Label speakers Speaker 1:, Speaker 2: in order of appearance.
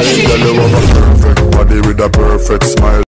Speaker 1: Girl, you have a perfect body with a perfect smile.